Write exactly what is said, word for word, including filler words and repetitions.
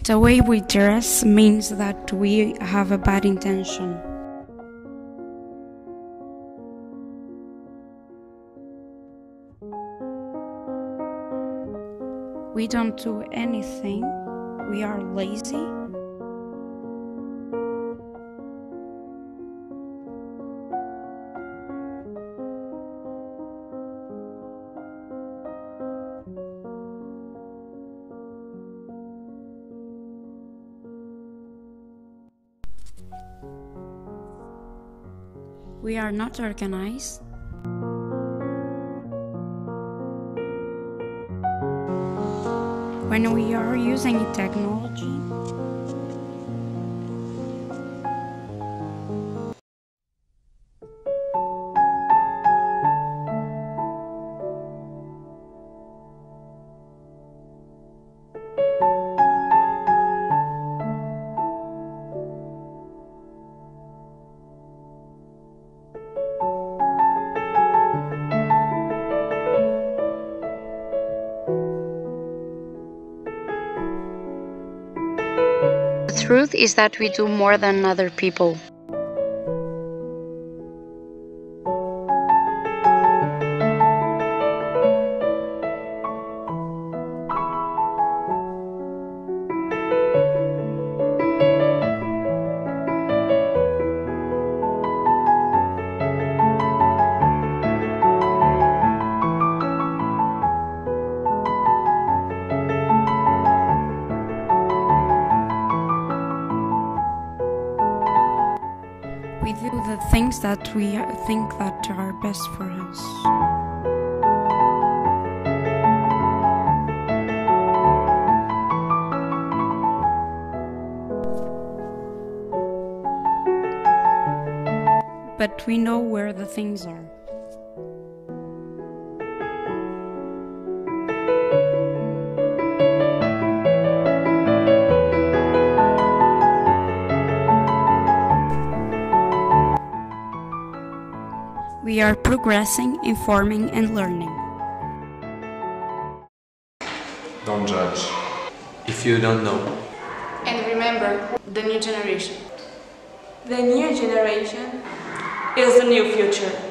The way we dress means that we have a bad intention. We don't do anything. We are lazy. We are not organized. When we are using technology, The truth is that we do more than other people. we do the things that we think that are best for us. But we know where the things are. We are progressing, informing, and learning. Don't judge if you don't know. And remember, the new generation. The new generation is the new future.